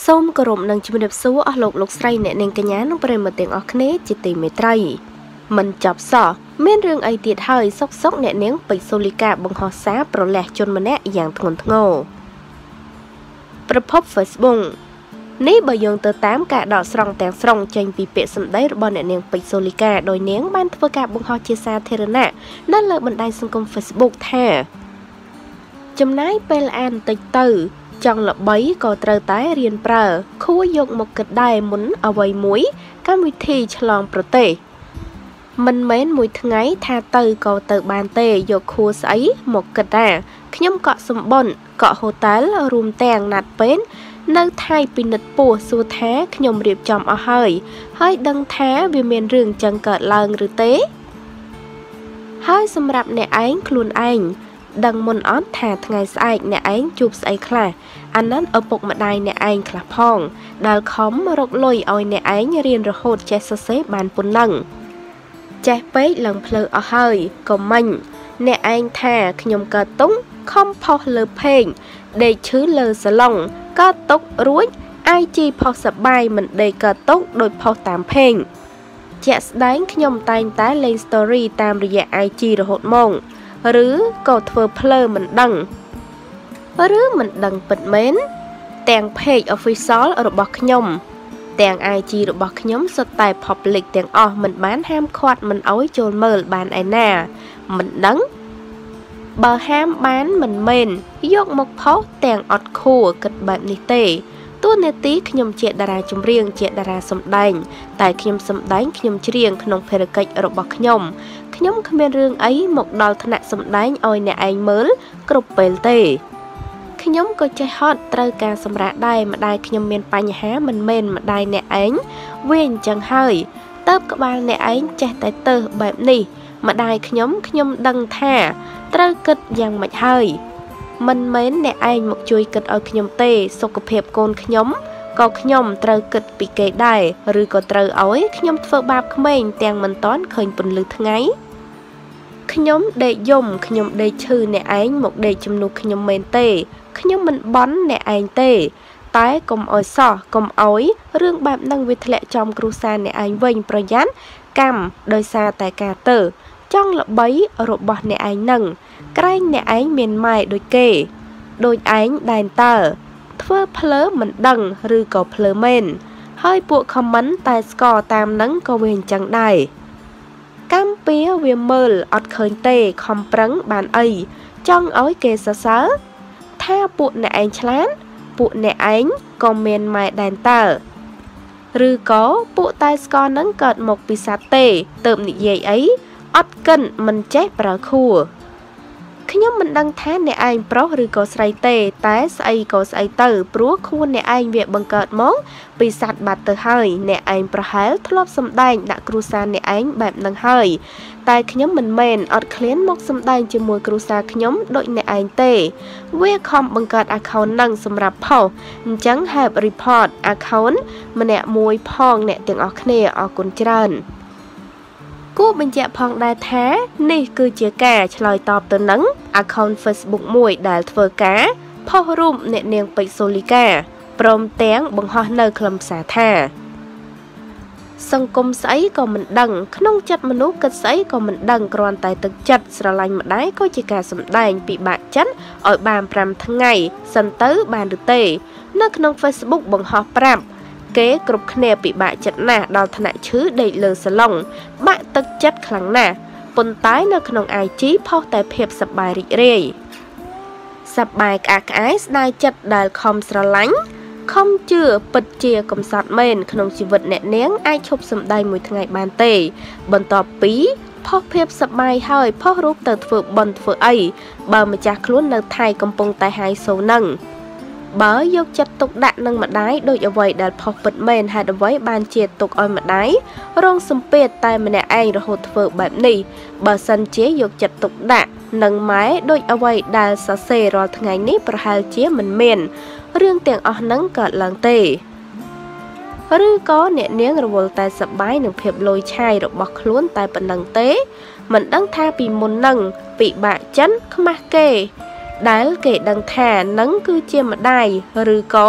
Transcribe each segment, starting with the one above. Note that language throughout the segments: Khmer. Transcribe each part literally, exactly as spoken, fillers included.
សូមគោរពនឹងជំរាបសួរអស់លោកលោកស្រីអ្នកនាងកញ្ញានិងប្រិយមិត្តទាំងអស់គ្នាជាទីមេត្រីមិនចប់សោះមានរឿងអីទៀតហើយសុកសុកអ្នកនាងពេជ្រសូលីកាបង្ហោះសារប្រលះជនម្នាក់យ៉ាងធ្ងន់ធ្ងរប្រភព Facebook នេះបើយោងទៅតាមការដកស្រង់ទាំងស្រុងចេញពីពាក្យសម្ដីរបស់អ្នកនាងពេជ្រសូលីកាដោយនាងបានធ្វើការបង្ហោះជាសាធារណៈនៅលើបណ្ដាញសង្គម Facebook ថាចំណាយពេលអានបន្តិចទៅចង់ល្បីក៏ត្រូវតែរៀនប្រើខួរយកមកគិតដែរមុនអ្វីមួយកម្មវិធីឆ្លងប្រទេសមិនមែនមួយថ្ងៃថាទៅក៏ទៅបានទេយកខួរស្អីមកគិតថាខ្ញុំកក់សម្បុនកក់ហូតែលរួមទាំងណាត់ពេននៅថៃពិនិត្យពោះសួរថាខ្ញុំរៀបចំអស់ហើយហើយដឹងថាវាមានរឿងចឹងកើតឡើងឬទេហើយសម្រាប់អ្នកឯងខ្លួនឯងដឹងមុនអត់ថាថ្ងៃស្អែកអ្នកឯងជួបស្អីខ្លះអានោះឪពុកម្ដាយអ្នកឯងខ្លះផងដែលខំរកលុយឲ្យអ្នកឯងរៀនរហូតចេះសរសេរបានប៉ុណ្ណឹងចេះពេកឡើងផ្លូវអស់ហើយក៏មិញអ្នកឯងថាខ្ញុំកើតទុំខំផុសលើភេងដេកឈឺលើសាឡុងកើតទុករួចអាយជីផុសសបាយមិនដេកកើតទុកដោយផុសតាមភេងជាក់ស្ដែងខ្ញុំតែងតែលេង story តាមរយៈ ไอ จี រហូតមកឬក៏ធ្វើភ្លើមិនដឹងឬមិនដឹងពិតមែនទាំង page official របស់ខ្ញុំទាំង ไอ จี របស់ខ្ញុំសុទ្ធតែ public ទាំងអស់មិនបានហាមឃាត់មិនអោយចូលមើលបានឯណាមិនដឹងបើហាមបានមិនមែនយកមកផុសទាំងអត់ខួរគិតបែបនេះទេតួនាទីខ្ញុំជាតារាចម្រៀងជាតារាសម្ដែងតែខ្ញុំសម្ដែងខ្ញុំច្រៀងក្នុងភារកិច្ចរបស់ខ្ញុំខ្ញុំគ្មានរឿងអីមកដល់ថ្នាក់សម្ដែងឲ្យអ្នកឯងមើលគ្រប់ពេលទេខ្ញុំក៏ចេះហត់ត្រូវការសម្រាប់ដែរម្ដាយខ្ញុំមានបញ្ហាមិនមែនម្ដាយអ្នកឯងវាអញ្ចឹងហើយតើបក្បាលអ្នកឯងចេះតែទៅបែបនេះម្ដាយខ្ញុំខ្ញុំដឹងថាត្រូវគិតយ៉ាងម៉េចហើយមិនមែនអ្នកឯងមកជួយគិតឲ្យខ្ញុំទេសុខភាពកូនខ្ញុំក៏ខ្ញុំត្រូវគិតពីគេដែរឬក៏ត្រូវឲ្យខ្ញុំធ្វើបាបក្មេងទាំងមិនតាន់ឃើញពន្លឺថ្ងៃខ្ញុំដេកយំខ្ញុំដេកឈឺអ្នកឯងមកដេកជំនួសខ្ញុំមែនទេខ្ញុំមិនបន់អ្នកឯងទេតែកុំអោយសោះកុំអោយរឿងបែបហ្នឹងវាធ្លាក់ចំគ្រួសារអ្នកឯងវិញប្រយ័ត្នកម្មដោយសារតែការទៅចង់ល្បីរបស់អ្នកឯងនឹងក្រែងអ្នកឯងមានម៉ែដូចគេដូចឯងដែនតើធ្វើភ្លើមិនដឹងឬក៏ភ្លើមែនហើយពួក comment តែស្គាល់តាមនឹងក៏វាអញ្ចឹងដែរកម្មពៀវាមើលអត់ឃើញទេខំប្រឹងបានអីចង់ឲ្យគេសរសើរថាពួកអ្នកឯងឆ្លាតពួកអ្នកឯងក៏មានម៉ែដែនតើឬក៏ពួកតែស្គាល់នឹងកើតមកពីសត្វទេទៅនិយាយអីអត់កិនមិនចេះប្រើខួរខ្ញុំមិនដឹងថាអ្នកឯងប្រុសឬក៏ស្រីទេតែស្អីក៏ស្អីទៅព្រោះខ្លួនអ្នកឯងវាបង្កើតមកពីសត្វបាត់ទៅហើយអ្នកឯងប្រហែលធ្លាប់សម្ដែងដាក់គ្រួសារអ្នកឯងបែបហ្នឹងហើយតែខ្ញុំមិនមែនអត់ឃ្លានមកសម្ដែងជាមួយគ្រួសារខ្ញុំដូចអ្នកឯងទេវាខំបង្កើត account ហ្នឹងសម្រាប់ផុសអញ្ចឹង help report account ម្នាក់មួយផងអ្នកទាំងអស់គ្នាអរគុណច្រើនគួរបញ្ជាក់ផងដែរថានេះគឺជាការឆ្លើយតបទៅនឹង account Facebook មួយដែលធ្វើការផុសរូបអ្នកនាងពេជ្រសូលីកាព្រមទាំងបង្ហោះនៅខ្លឹមសារថាសង្គមស្អីក៏មិនដឹងក្នុងចិត្តមនុស្សគិតស្អីក៏មិនដឹងគ្រាន់តែទឹកចិត្តស្រឡាញ់ម្ដាយក៏ជាការសម្ដែងពិបាកចិត្តឲ្យបានប្រាំថ្ងៃសិនទៅបានឬទេនៅក្នុង Facebook បង្ហោះប្រាប់គេគ្រប់គ្នាពិបាកចិត្តណាស់ដល់ថ្នាក់ឈឺដេកលើសាឡុងបាក់ទឹកចិត្តខ្លាំងណាស់ប៉ុន្តែនៅក្នុង ไอ จี ផុសតែភាពសប្បាយរីករាយសប្បាយក្អាកក្អាយស្ដាយចិត្តដែលខំស្រឡាញ់ខំជឿពិតជាកំសត់មែនក្នុងជីវិតអ្នកនាងអាចឈប់សម្ដែងមួយថ្ងៃបានទេបន្ទាប់ពីផុសភាពសប្បាយហើយផុសរូបទៅធ្វើបន់ធ្វើអីបើម្ចាស់ខ្លួននៅថៃកំពុងតែហាយសូនឹងបើយកចិត្តទុកដាក់នឹងម្ដាយដូចអ្វីដែលផុសពិតមែនហេតុអ្វីបានជាទុកឲ្យម្ដាយរងសម្ពាធតែម្នាក់ឯងរហូតធ្វើបែបនេះបើសិនជាយកចិត្តទុកដាក់នឹងម៉ែដូចអ្វីដែលសរសេររាល់ថ្ងៃនេះប្រហែលជាមិនមានរឿងទាំងអស់ហ្នឹងកើតឡើងទេឬក៏អ្នកនាងរវល់តែសប្បាយនឹងភាពលយឆាយរបស់ខ្លួនតែប៉ុណ្្នឹងទេមិនដឹងថាពីមុននឹងពិបាកចិនខ្មាស់គេដែលគេដឹងថានឹងគឺជាម្ដាយឬក៏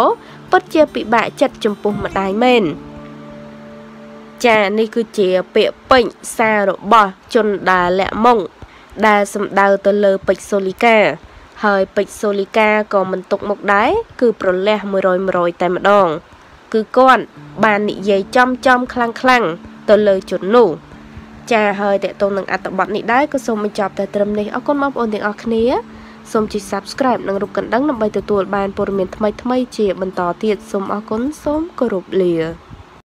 ពិតជាពិបាកចិត្តចំពោះម្ដាយមែនចានេះគឺជាពាក្យពេញសាររបស់ជនដែលលាក់មុងដែលសំដៅទៅលើពេជ្រសូលីកាហើយពេជ្រសូលីកាក៏មិនទុកមុខដែរគឺប្រលះមួយរយ មួយរយតែម្ដងគឺគាត់បាននិយាយចំចំខ្លាំងខ្លាំងទៅលើជននោះចាហើយតើតើនឹងអត្ថបទនេះដែរក៏សូមបញ្ចប់តែត្រឹមនេះអរគុណបងប្អូនទាំងអស់គ្នាសូមចុច Subscribe និងរូបកណ្ដឹងដើម្បីទទួលបានព័ត៌មានថ្មីៗជាបន្តទៀតសូមអរគុណសូមគោរពលា